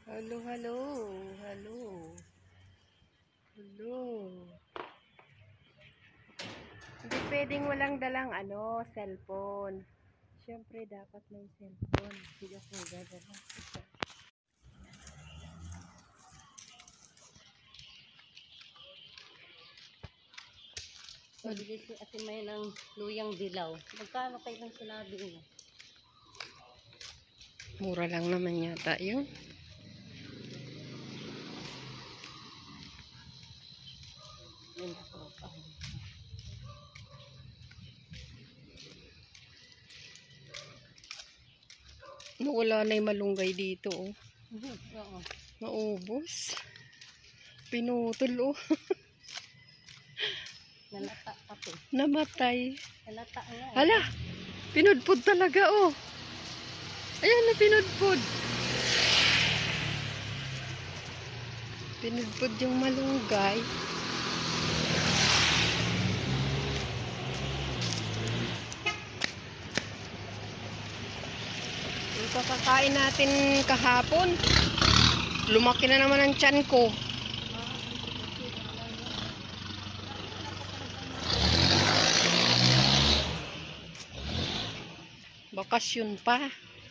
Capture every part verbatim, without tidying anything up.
Hello, hello, hello, hello. Hindi pwedeng walang dalang ano, cellphone. Siyempre dapat may cellphone. Hindi ako magdadala. Pabili si Ate May ng luyang dilaw. Magkano kayo ng sinabi niya? Mura lang naman yata yun. Yun ako. Wala na yung malunggay dito, oh. Oo. Maubos. Pinutol, oh. Nalata ako. Namatay. Nalata nga. Eh. Hala! Pinudpod talaga, oh. Ayan na, pinudpod. Pinudpod yung malunggay. Yung kakakain natin kahapon, lumaki na naman ang tiyan ko. Bakasyon pa.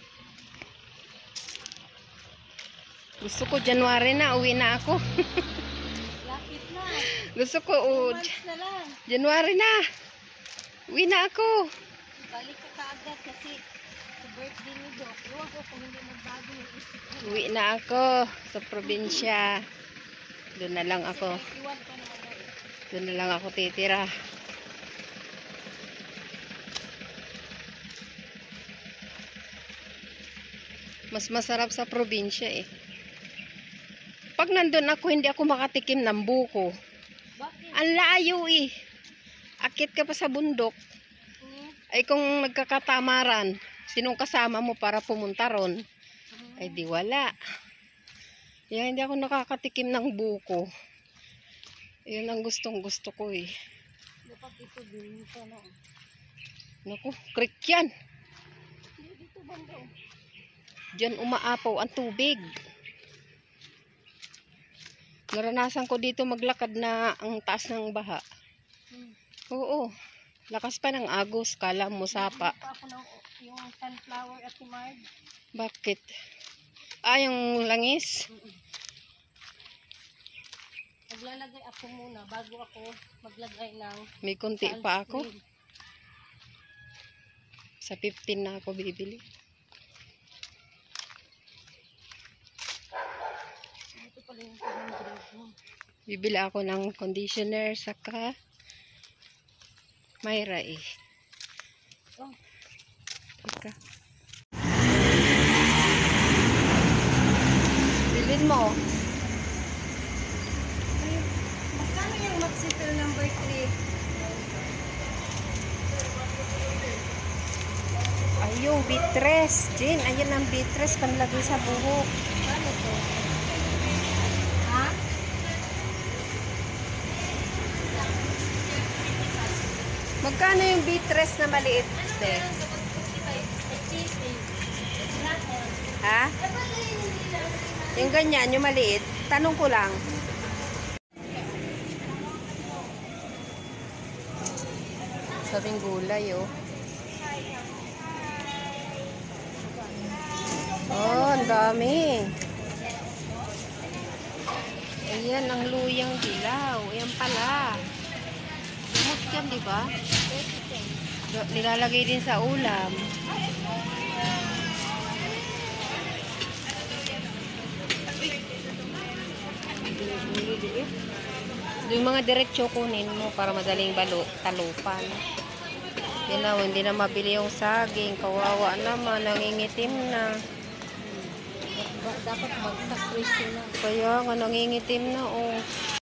Gusto ko January na, uwi na ako. Lapit na. Gusto ko, oh, na lang. January na. Uwi na ako. Balik ka kaagad kasi sa birthday ni Doc. Iwan ko kung hindi magbago yung isip ko. Uwi na ako sa probinsya. Doon na lang ako. Iwan ka naman na. Doon na lang ako titira. Mas masarap sa probinsya eh. Pag nandun ako, hindi ako makatikim ng buko. Bakit? Ang layo eh. Akit ka pa sa bundok. Hmm? Ay kung nagkakatamaran, sinong kasama mo para pumunta ron? Hmm. Ay di wala. Kaya hindi ako nakakatikim ng buko. Yun ang gustong gusto ko eh. Dapat ito din ito na. Naku, creek yan. Hindi dito banda. Diyan umaapaw ang tubig. Naranasan ko dito maglakad na ang taas ng baha. Hmm. Oo. Lakas pa ng agos. Kala mo sapa. Pa ako ng yung sunflower at timard. Bakit? Ah, yung langis? Mm-mm. Maglalagay ako muna bago ako maglagay ng May konti pa ako. sunscreen. Sa fifteen na ako bibili. Ito pala yung two hundred mo. Bibili ako ng conditioner saka Mayra eh. Oh. Teka. Bilhin mo. Ay, magkano yung Maxipil number three? Ay, yung bitres. Jane, ayan ang bitres panlagay sa buhok. Paano to? Ha? Magkano yung bitres na maliit? Ste? Ha? Yung ganyan, yung maliit. Tanong ko lang. Sabing gulay, oh. Oh, ang dami. Ayan, ang luyang dilaw. Ayan pala. Gamot yan, di ba? Nilalagay din sa ulam. Yung mga diretsyo kunin mo para madaling balo, talupan. Yan na, hindi na mabili yung saging. Kawawa naman, nangingitim na. Dapat magsak presyo na. Kaya nga, nangingitim na, oh.